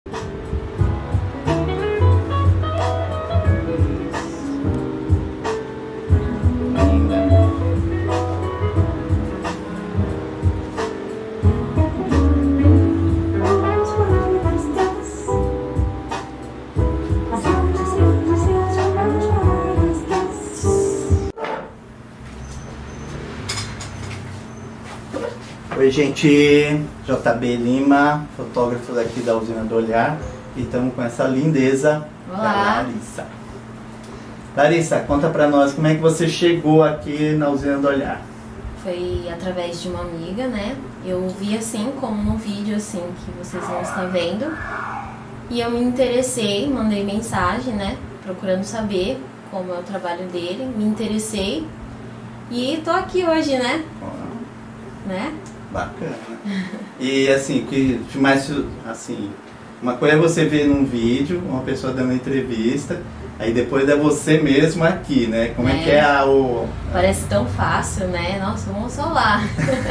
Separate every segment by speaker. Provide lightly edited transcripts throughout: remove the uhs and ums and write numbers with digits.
Speaker 1: Oi gente, JB Lima, fotógrafo daqui da Usina do Olhar, e estamos com essa lindeza da Larissa. Larissa, conta pra nós como é que você chegou aqui na Usina do Olhar.
Speaker 2: Foi através de uma amiga, né? Eu vi assim, como no vídeo assim que vocês não estão vendo, e eu me interessei, mandei mensagem, né? Procurando saber como é o trabalho dele, me interessei e tô aqui hoje, né? Né?
Speaker 1: Bacana. E assim, que mais assim, uma coisa é você ver num vídeo uma pessoa dando entrevista, aí depois é você mesmo aqui, né? Como é que é
Speaker 2: Parece tão fácil, né? Nossa, vamos só lá.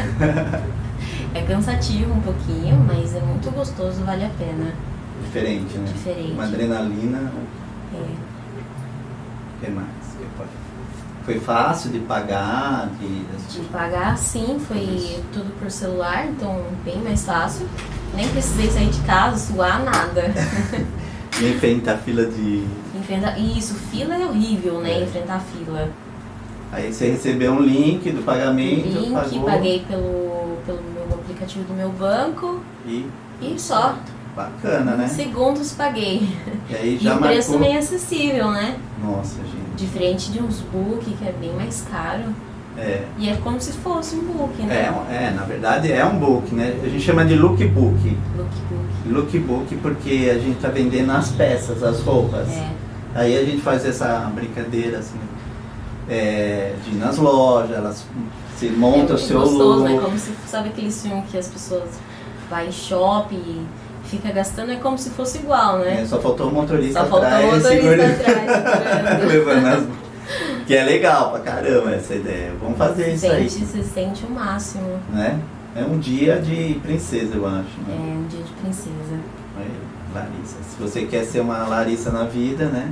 Speaker 2: É cansativo um pouquinho, mas é muito gostoso, vale a pena.
Speaker 1: Diferente, né?
Speaker 2: Diferente.
Speaker 1: Uma adrenalina.
Speaker 2: É.
Speaker 1: O que mais? Foi fácil de pagar?
Speaker 2: De pagar, sim, foi tudo por celular, então bem mais fácil. Nem precisei sair de casa, suar, nada.
Speaker 1: E enfrentar a fila de...
Speaker 2: Isso, fila é horrível, né? Enfrentar a fila.
Speaker 1: Aí você recebeu um link do pagamento, pagou...
Speaker 2: Paguei pelo meu aplicativo do meu banco e só.
Speaker 1: Bacana, né?
Speaker 2: Segundos paguei.
Speaker 1: E aí já
Speaker 2: o preço meio acessível, né?
Speaker 1: Nossa, gente.
Speaker 2: Diferente de uns book, que é bem mais caro.
Speaker 1: É.
Speaker 2: E é como se fosse um book, né?
Speaker 1: Na verdade é um book, né? A gente chama de lookbook.
Speaker 2: Lookbook.
Speaker 1: Lookbook porque a gente tá vendendo as peças, as roupas.
Speaker 2: É.
Speaker 1: Aí a gente faz essa brincadeira, assim, de ir nas lojas, elas se montam o seu
Speaker 2: gostoso,
Speaker 1: look.
Speaker 2: né? Como se, sabe aquele filme que as pessoas vão em shopping e fica gastando, é como se fosse igual, né?
Speaker 1: Só faltou o motorista
Speaker 2: atrás. Só faltou o motorista atrás,
Speaker 1: segurando. Que é legal pra caramba essa ideia. Vamos fazer isso aí.
Speaker 2: Se sente o máximo.
Speaker 1: Né? É um dia de princesa, eu acho. Né?
Speaker 2: É um dia de princesa.
Speaker 1: Larissa. Se você quer ser uma Larissa na vida, né?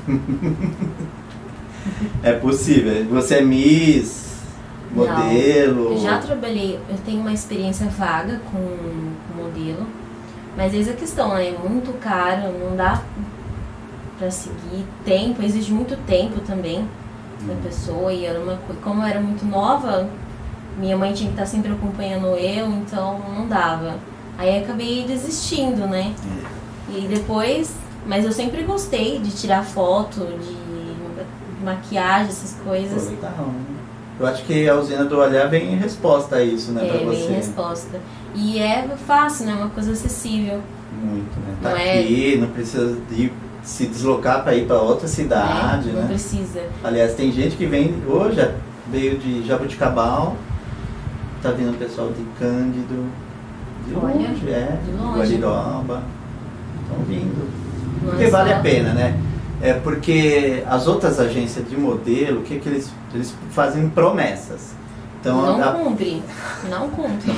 Speaker 1: É possível. Você é Miss, modelo?
Speaker 2: Não, eu já trabalhei, eu tenho uma experiência vaga com modelo. Mas eis a questão, né? É muito caro, não dá pra seguir. Tempo, exige muito tempo também da pessoa. E era como eu era muito nova, minha mãe tinha que estar sempre acompanhando eu, então não dava. Aí acabei desistindo, né? E depois, mas eu sempre gostei de tirar foto, de maquiagem, essas coisas.
Speaker 1: Pô, legal, né? Eu acho que a Usina do Olhar vem em resposta a isso, né, pra você.
Speaker 2: Vem em resposta. E é fácil, né? Uma coisa acessível.
Speaker 1: Muito, né? Tá aqui, não precisa se deslocar para ir para outra cidade, né?
Speaker 2: Não precisa.
Speaker 1: Aliás, tem gente que vem, hoje veio de Jaboticabal, tá vindo o pessoal de Cândido, de longe, de Guariroba, estão vindo. Porque vale a pena, né? É porque as outras agências de modelo, o que eles fazem promessas. Então,
Speaker 2: não cumpre. Não cumpre.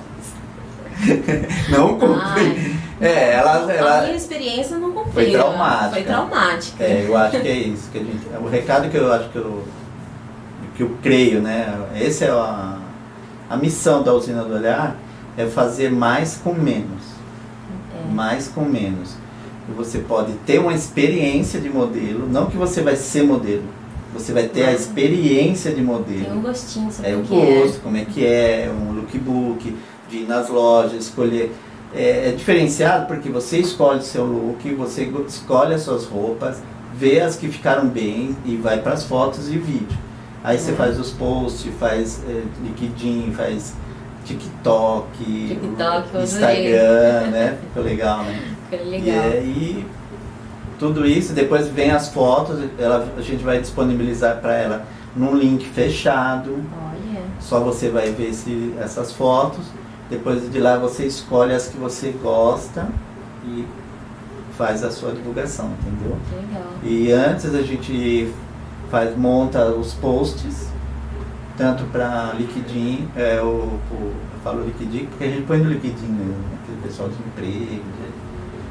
Speaker 1: Não cumpre.
Speaker 2: A minha experiência não cumpriu.
Speaker 1: Foi traumática.
Speaker 2: Foi traumática.
Speaker 1: Eu acho que é isso. O recado que eu acho que eu creio, né? Essa é a missão da Usina do Olhar, é fazer mais com menos. Mais com menos. Você pode ter uma experiência de modelo, não que você vai ser modelo, você vai ter a experiência de modelo.
Speaker 2: Tem um gostinho, sabe
Speaker 1: o gosto, como é que é, um lookbook, de ir nas lojas, escolher. É diferenciado porque você escolhe seu look, você escolhe as suas roupas, vê as que ficaram bem e vai para as fotos e vídeo. Aí você faz os posts, faz LinkedIn, faz TikTok, Instagram, né? Ficou legal, né?
Speaker 2: Ficou legal.
Speaker 1: E tudo isso, depois vem as fotos, a gente vai disponibilizar para ela num link fechado.
Speaker 2: Olha.
Speaker 1: Só você vai ver essas fotos. Depois de lá você escolhe as que você gosta e faz a sua divulgação, entendeu?
Speaker 2: Legal.
Speaker 1: E antes a gente monta os posts, tanto para LinkedIn, eu falo LinkedIn porque a gente põe no LinkedIn mesmo, aquele pessoal de emprego,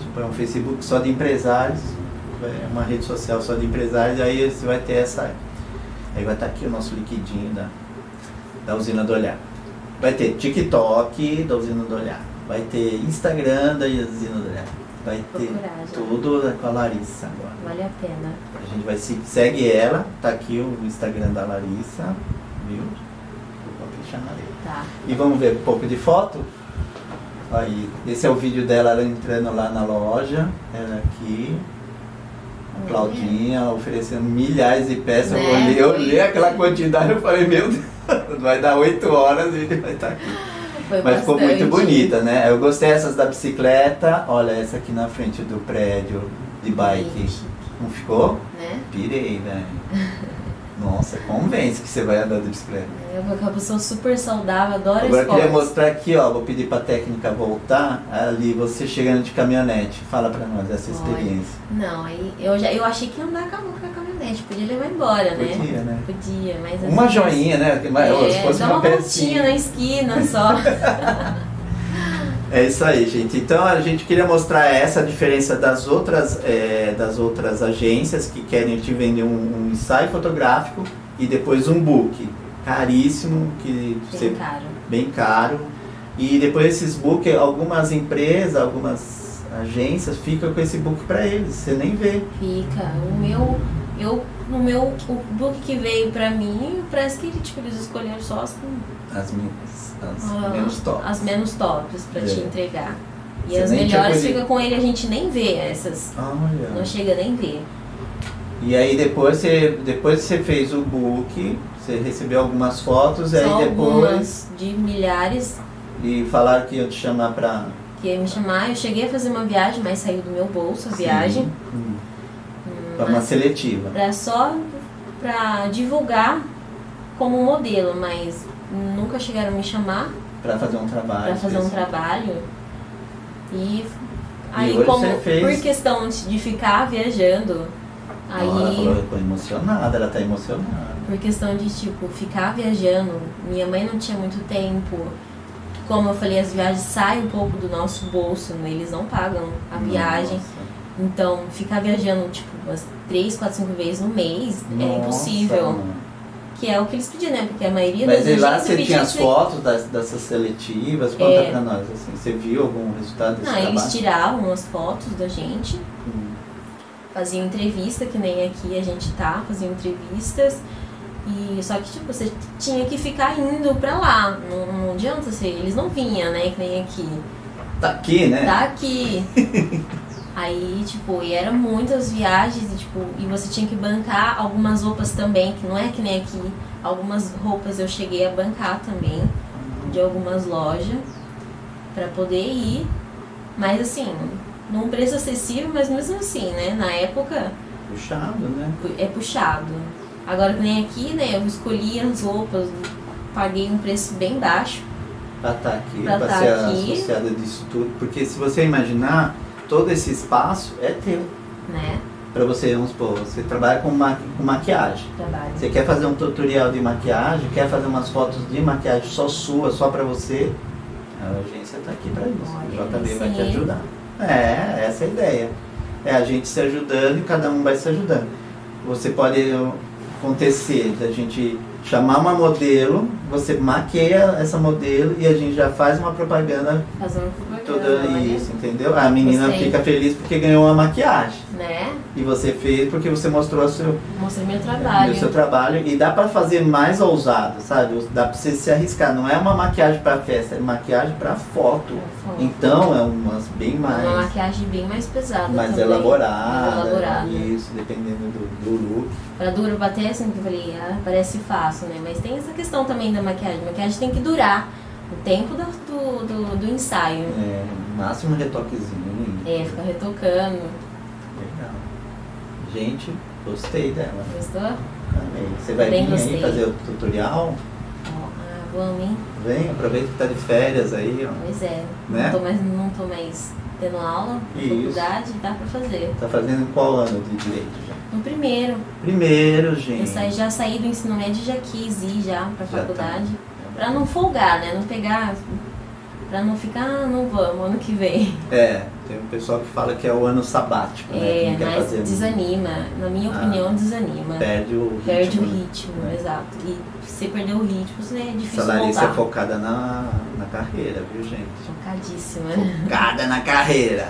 Speaker 1: põe um Facebook só de empresários, é uma rede social só de empresários, aí você vai ter essa... Aí vai estar aqui o nosso liquidinho da Usina do Olhar. Vai ter TikTok da Usina do Olhar. Vai ter Instagram da Usina do Olhar. Vai ter tudo com a Larissa agora.
Speaker 2: Vale a pena.
Speaker 1: A gente vai segue ela, tá aqui o Instagram da Larissa, viu? Vou deixar na letra.
Speaker 2: Tá.
Speaker 1: E vamos ver um pouco de foto? Aí, esse é o vídeo dela, ela entrando lá na loja, ela aqui, a Claudinha oferecendo milhares de peças.
Speaker 2: Né?
Speaker 1: Eu olhei aquela quantidade e falei, meu Deus, vai dar 8 horas e ele vai estar aqui.
Speaker 2: Foi
Speaker 1: Mas ficou muito
Speaker 2: bastante.
Speaker 1: bonita, né? Eu gostei dessas da bicicleta. Olha essa aqui na frente do prédio de bike. Não ficou?
Speaker 2: Né?
Speaker 1: Pirei, velho. Nossa, convence que você vai andar de bicicleta.
Speaker 2: Eu vou uma pessoa super saudável, adoro
Speaker 1: Agora eu
Speaker 2: esporte.
Speaker 1: queria mostrar aqui, ó. Vou pedir pra técnica voltar. Ali, você chegando de caminhonete. Fala pra nós essa experiência.
Speaker 2: Não, aí eu achei que ia andar com a caminhonete, podia levar embora, né?
Speaker 1: Podia, né?
Speaker 2: Podia, mas...
Speaker 1: Uma
Speaker 2: às vezes-
Speaker 1: joinha, né? Se fosse
Speaker 2: dá
Speaker 1: uma
Speaker 2: uma voltinha
Speaker 1: pecinha.
Speaker 2: na esquina só.
Speaker 1: É isso aí, gente. Então a gente queria mostrar essa diferença das outras agências que querem te vender um ensaio fotográfico e depois um book caríssimo,
Speaker 2: Bem caro.
Speaker 1: bem caro. E depois esses book, algumas empresas, algumas agências ficam com esse book para eles, você nem vê.
Speaker 2: Fica. O book que veio pra mim, parece que eles escolheram só as
Speaker 1: Menos top.
Speaker 2: as menos tops pra te entregar. E
Speaker 1: Você
Speaker 2: as
Speaker 1: nem tinha
Speaker 2: melhores
Speaker 1: colhido.
Speaker 2: fica com ele, a gente nem vê essas.
Speaker 1: Olha.
Speaker 2: Não chega nem ver.
Speaker 1: E aí depois você fez o book, você recebeu algumas fotos, e
Speaker 2: Só
Speaker 1: aí depois
Speaker 2: algumas de milhares
Speaker 1: e falaram que iam te chamar pra
Speaker 2: que ia me chamar. Eu cheguei a fazer uma viagem, mas saiu do meu bolso a viagem.
Speaker 1: Pra uma seletiva.
Speaker 2: Só pra divulgar como modelo, mas nunca chegaram a me chamar
Speaker 1: Pra fazer um trabalho.
Speaker 2: pra fazer um trabalho. E aí,
Speaker 1: hoje
Speaker 2: como
Speaker 1: você fez?
Speaker 2: por questão de ficar viajando, aí
Speaker 1: Ela falou, eu tô emocionada, ela tá emocionada.
Speaker 2: por questão de tipo ficar viajando, minha mãe não tinha muito tempo. Como eu falei, as viagens saem um pouco do nosso bolso, né? Eles não pagam a viagem.
Speaker 1: Nossa.
Speaker 2: Então, ficar viajando tipo umas 3, 4, 5 vezes no mês é
Speaker 1: Nossa,
Speaker 2: impossível.
Speaker 1: mano.
Speaker 2: Que é o que eles pediam, né? Porque a maioria
Speaker 1: Mas
Speaker 2: das
Speaker 1: aí lá
Speaker 2: agências
Speaker 1: você
Speaker 2: pedia
Speaker 1: tinha as
Speaker 2: isso.
Speaker 1: fotos dessas seletivas, conta
Speaker 2: É.
Speaker 1: pra nós, assim, você viu algum resultado desse
Speaker 2: Não,
Speaker 1: trabalho?
Speaker 2: eles tiravam as fotos da gente,
Speaker 1: Hum.
Speaker 2: faziam entrevista, que nem aqui a gente tá, faziam entrevistas. E só que tipo, você tinha que ficar indo pra lá. Não adianta ser, eles não vinham, né? Que nem aqui.
Speaker 1: Tá aqui, né?
Speaker 2: Tá aqui. Aí, tipo, e eram muitas viagens e, tipo, e você tinha que bancar algumas roupas também, que não é que nem aqui. Algumas roupas eu cheguei a bancar também, de algumas lojas, pra poder ir. Mas assim, num preço acessível, mas mesmo assim, né? Na época
Speaker 1: Puxado, né?
Speaker 2: é puxado. Agora que nem aqui, né? Eu escolhi as roupas, paguei um preço bem baixo.
Speaker 1: Pra estar aqui,
Speaker 2: Pra
Speaker 1: pra
Speaker 2: tá
Speaker 1: ser
Speaker 2: aqui.
Speaker 1: associada disso tudo. Porque se você imaginar, todo esse espaço é teu.
Speaker 2: Né?
Speaker 1: Pra você, vamos supor, você trabalha com maquiagem.
Speaker 2: Trabalho.
Speaker 1: Você quer fazer um tutorial de maquiagem, quer fazer umas fotos de maquiagem só sua, só pra você, a agência tá aqui pra isso.
Speaker 2: Olha,
Speaker 1: O JB vai te
Speaker 2: sim.
Speaker 1: ajudar. É, essa é a ideia. É a gente se ajudando e cada um vai se ajudando. Você pode acontecer da gente chamar uma modelo, você maqueia essa modelo e a gente já faz uma propaganda
Speaker 2: Fazendo
Speaker 1: toda
Speaker 2: propaganda,
Speaker 1: isso, entendeu? A menina
Speaker 2: Gostei.
Speaker 1: fica feliz porque ganhou uma maquiagem.
Speaker 2: né?
Speaker 1: E você fez porque você mostrou o seu
Speaker 2: Mostrei meu trabalho.
Speaker 1: trabalho. E dá pra fazer mais ousado, sabe? Dá pra você se arriscar. Não é uma maquiagem pra festa, é maquiagem pra foto.
Speaker 2: Pra foto.
Speaker 1: Então é umas bem mais,
Speaker 2: Uma maquiagem bem mais pesada.
Speaker 1: mais
Speaker 2: também.
Speaker 1: elaborada.
Speaker 2: Mais elaborada.
Speaker 1: Isso, dependendo do look.
Speaker 2: Pra dura bater, assim, que eu falei, parece fácil, né? Mas tem essa questão também da maquiagem. A maquiagem tem que durar o tempo do ensaio.
Speaker 1: É, máximo retoquezinho.
Speaker 2: Ficar retocando.
Speaker 1: Legal. Gente, gostei dela.
Speaker 2: Gostou?
Speaker 1: Amei. Você vai
Speaker 2: Também
Speaker 1: vir aí
Speaker 2: gostei.
Speaker 1: fazer o tutorial?
Speaker 2: Vamos, hein?
Speaker 1: Vem, aproveita que tá de férias aí, ó.
Speaker 2: Pois é.
Speaker 1: Né?
Speaker 2: Não tô mais tendo aula na
Speaker 1: Isso.
Speaker 2: faculdade, dá pra fazer.
Speaker 1: Tá fazendo em qual ano de direito já?
Speaker 2: No primeiro.
Speaker 1: Primeiro, gente.
Speaker 2: Já saí do ensino médio e já quis ir já pra
Speaker 1: Já
Speaker 2: faculdade.
Speaker 1: tá.
Speaker 2: Pra não folgar, né? Não pegar. Pra não ficar, não vamos, ano que vem.
Speaker 1: É, Tem um pessoal que fala que é o ano sabático, né?
Speaker 2: É,
Speaker 1: Quem quer
Speaker 2: mas
Speaker 1: fazer
Speaker 2: desanima. Na minha opinião, desanima.
Speaker 1: perde o ritmo.
Speaker 2: Perde o ritmo,
Speaker 1: né?
Speaker 2: exato. E se perder o ritmo, é difícil
Speaker 1: Essa Larissa
Speaker 2: voltar.
Speaker 1: é focada na carreira, viu, gente?
Speaker 2: Focadíssima.
Speaker 1: Focada na carreira.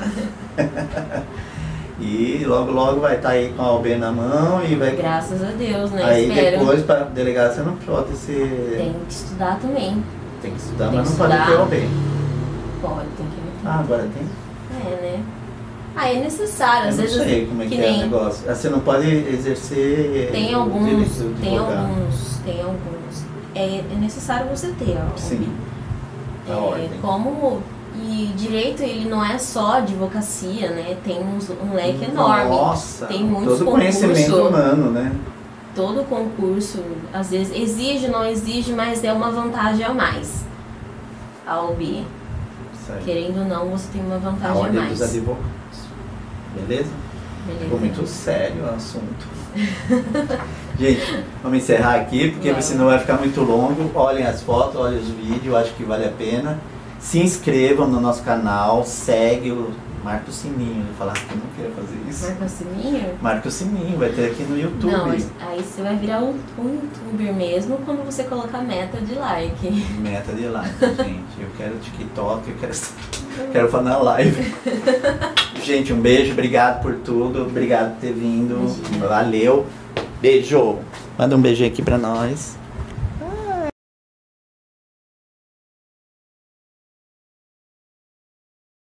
Speaker 1: E logo, logo vai estar aí com a OB na mão e vai...
Speaker 2: Graças a Deus, né?
Speaker 1: Aí
Speaker 2: Espero.
Speaker 1: depois, para delegar, você não pode ser...
Speaker 2: Tem que estudar também.
Speaker 1: Tem que estudar,
Speaker 2: Tem
Speaker 1: mas
Speaker 2: que
Speaker 1: não pode ter
Speaker 2: estudar.
Speaker 1: OB.
Speaker 2: Pode, tem que.
Speaker 1: Ah, agora tem?
Speaker 2: É, né? Ah, é necessário.
Speaker 1: Eu
Speaker 2: Às
Speaker 1: não
Speaker 2: vezes
Speaker 1: sei como é que é o
Speaker 2: nem
Speaker 1: negócio. Você não pode exercer
Speaker 2: tem
Speaker 1: o
Speaker 2: alguns,
Speaker 1: direito de
Speaker 2: tem
Speaker 1: advogar.
Speaker 2: alguns. É necessário você ter, ó.
Speaker 1: Sim, a ordem.
Speaker 2: Como e direito ele não é só advocacia, né? Tem um leque enorme.
Speaker 1: Nossa,
Speaker 2: tem muitos
Speaker 1: todo conhecimento
Speaker 2: concursos.
Speaker 1: humano, né?
Speaker 2: Todo concurso, às vezes exige, não exige, mas é uma vantagem a mais. A OB.
Speaker 1: Isso aí.
Speaker 2: Querendo ou não, você tem uma
Speaker 1: A
Speaker 2: vantagem a
Speaker 1: ordem
Speaker 2: mais.
Speaker 1: dos advogados. Beleza?
Speaker 2: Beleza.
Speaker 1: Ficou muito sério o assunto. Gente, vamos encerrar aqui, porque
Speaker 2: Vamos.
Speaker 1: senão vai ficar muito longo. Olhem as fotos, olhem os vídeos, acho que vale a pena. Se inscrevam no nosso canal, segue marca o sininho. Eu falar que eu não queria fazer isso.
Speaker 2: Marca o sininho?
Speaker 1: Marca o sininho, vai ter aqui no YouTube.
Speaker 2: Não, aí você vai virar um youtuber mesmo quando você colocar meta de like.
Speaker 1: Meta de like, gente. Eu quero TikTok, quero fazer live. Gente, um beijo, obrigado por tudo, obrigado por ter vindo.
Speaker 2: Imagina.
Speaker 1: Valeu. Beijo. Manda um beijo aqui pra nós.